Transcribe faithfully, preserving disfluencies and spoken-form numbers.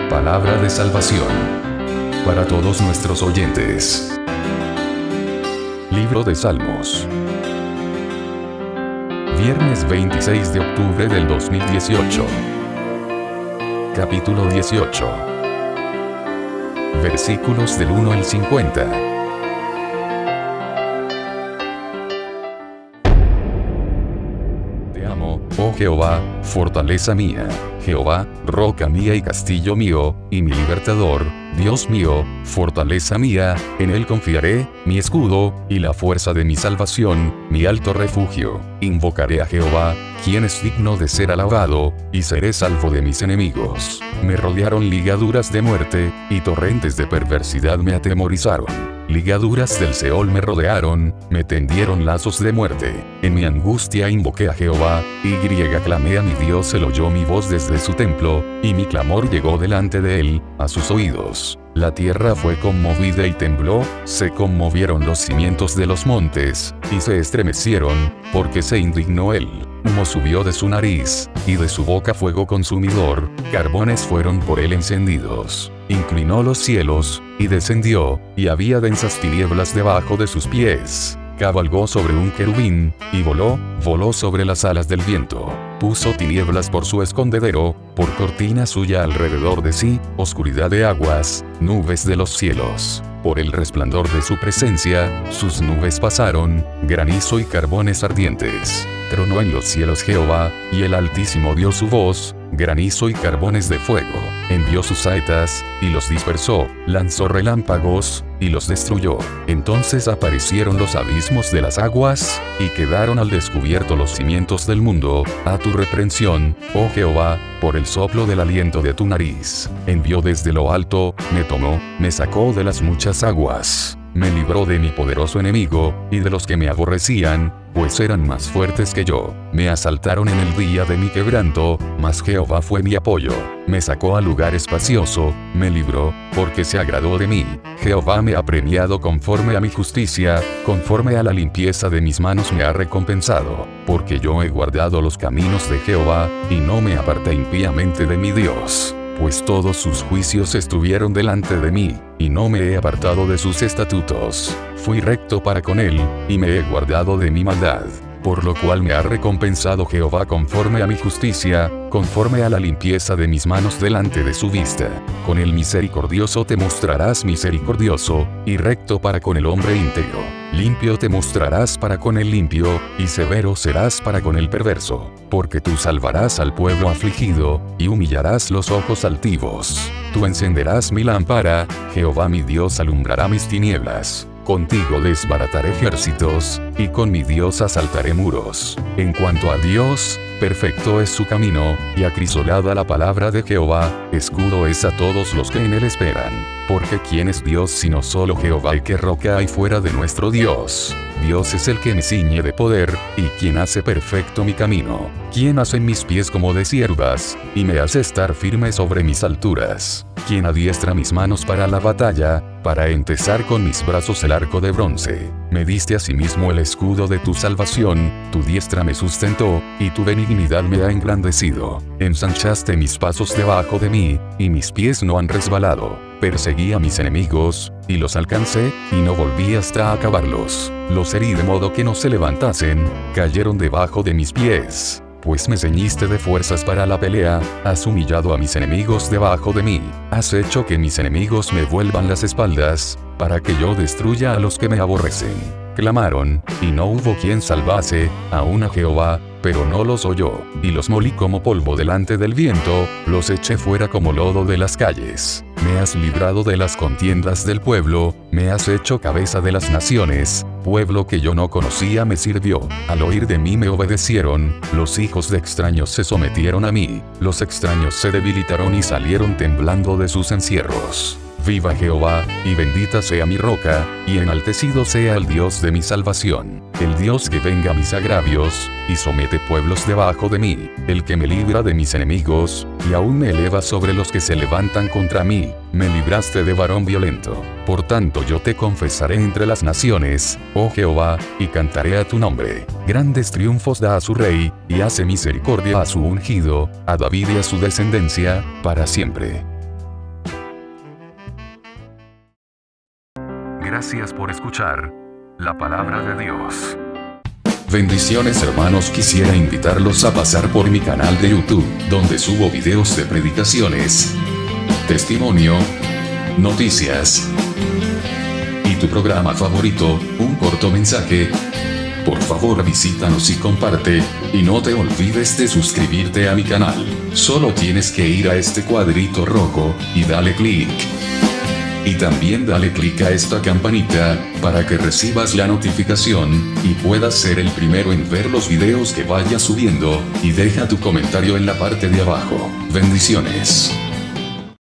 Palabra de salvación para todos nuestros oyentes. Libro de Salmos. Viernes veintiséis de octubre del dos mil dieciocho. Capítulo dieciocho. Versículos del uno al cincuenta. Te amo, oh Jehová, fortaleza mía, Jehová, roca mía y castillo mío, y mi libertador, Dios mío, fortaleza mía, en él confiaré, mi escudo, y la fuerza de mi salvación, mi alto refugio. Invocaré a Jehová, quien es digno de ser alabado, y seré salvo de mis enemigos. Me rodearon ligaduras de muerte, y torrentes de perversidad me atemorizaron. Ligaduras del Seol me rodearon, me tendieron lazos de muerte. En mi angustia invoqué a Jehová, y griega clamé a mi Dios, él oyó mi voz desde su templo, y mi clamor llegó delante de él, a sus oídos. La tierra fue conmovida y tembló, se conmovieron los cimientos de los montes, y se estremecieron, porque se indignó él. Humo subió de su nariz, y de su boca fuego consumidor, carbones fueron por él encendidos. Inclinó los cielos, y descendió, y había densas tinieblas debajo de sus pies. Cabalgó sobre un querubín, y voló, voló sobre las alas del viento. Puso tinieblas por su escondedero, por cortina suya alrededor de sí, oscuridad de aguas, nubes de los cielos. Por el resplandor de su presencia, sus nubes pasaron, granizo y carbones ardientes. Tronó en los cielos Jehová, y el Altísimo dio su voz, granizo y carbones de fuego. Envió sus saetas, y los dispersó, lanzó relámpagos, y los destruyó. Entonces aparecieron los abismos de las aguas, y quedaron al descubierto los cimientos del mundo, a tu reprensión, oh Jehová, por el soplo del aliento de tu nariz. Envió desde lo alto, me tomó, me sacó de las muchas aguas. Me libró de mi poderoso enemigo, y de los que me aborrecían, pues eran más fuertes que yo. Me asaltaron en el día de mi quebranto, mas Jehová fue mi apoyo. Me sacó a lugar espacioso, me libró, porque se agradó de mí. Jehová me ha premiado conforme a mi justicia, conforme a la limpieza de mis manos me ha recompensado. Porque yo he guardado los caminos de Jehová, y no me aparté impíamente de mi Dios. Pues todos sus juicios estuvieron delante de mí, y no me he apartado de sus estatutos. Fui recto para con él, y me he guardado de mi maldad. Por lo cual me ha recompensado Jehová conforme a mi justicia, conforme a la limpieza de mis manos delante de su vista. Con el misericordioso te mostrarás misericordioso, y recto para con el hombre íntegro. Limpio te mostrarás para con el limpio, y severo serás para con el perverso. Porque tú salvarás al pueblo afligido, y humillarás los ojos altivos. Tú encenderás mi lámpara, Jehová mi Dios alumbrará mis tinieblas. Contigo desbarataré ejércitos, y con mi Dios asaltaré muros. En cuanto a Dios, perfecto es su camino, y acrisolada la palabra de Jehová, escudo es a todos los que en él esperan. Porque ¿quién es Dios sino solo Jehová, y qué roca hay fuera de nuestro Dios? Dios es el que me ciñe de poder, y quien hace perfecto mi camino. Quien hace mis pies como de ciervas, y me hace estar firme sobre mis alturas. Quien adiestra mis manos para la batalla, para entesar con mis brazos el arco de bronce. Me diste asimismo el escudo de tu salvación, tu diestra me sustentó, y tu benignidad me ha engrandecido. Ensanchaste mis pasos debajo de mí, y mis pies no han resbalado. Perseguí a mis enemigos, y los alcancé, y no volví hasta acabarlos. Los herí de modo que no se levantasen, cayeron debajo de mis pies. Pues me ceñiste de fuerzas para la pelea, has humillado a mis enemigos debajo de mí, has hecho que mis enemigos me vuelvan las espaldas, para que yo destruya a los que me aborrecen. Clamaron, y no hubo quien salvase, aun a Jehová, pero no los oyó, y los molí como polvo delante del viento, los eché fuera como lodo de las calles. Me has librado de las contiendas del pueblo, me has hecho cabeza de las naciones, pueblo que yo no conocía me sirvió. Al oír de mí me obedecieron, los hijos de extraños se sometieron a mí, los extraños se debilitaron y salieron temblando de sus encierros. Viva Jehová, y bendita sea mi roca, y enaltecido sea el Dios de mi salvación. El Dios que venga mis agravios, y somete pueblos debajo de mí, el que me libra de mis enemigos, y aún me eleva sobre los que se levantan contra mí. Me libraste de varón violento. Por tanto yo te confesaré entre las naciones, oh Jehová, y cantaré a tu nombre. Grandes triunfos da a su rey, y hace misericordia a su ungido, a David y a su descendencia, para siempre. Gracias por escuchar la palabra de Dios. Bendiciones hermanos, quisiera invitarlos a pasar por mi canal de YouTube, donde subo videos de predicaciones, testimonio, noticias y tu programa favorito, un corto mensaje. Por favor visítanos y comparte, y no te olvides de suscribirte a mi canal. Solo tienes que ir a este cuadrito rojo, y dale clic. Y también dale clic a esta campanita, para que recibas la notificación, y puedas ser el primero en ver los videos que vaya subiendo, y deja tu comentario en la parte de abajo. Bendiciones.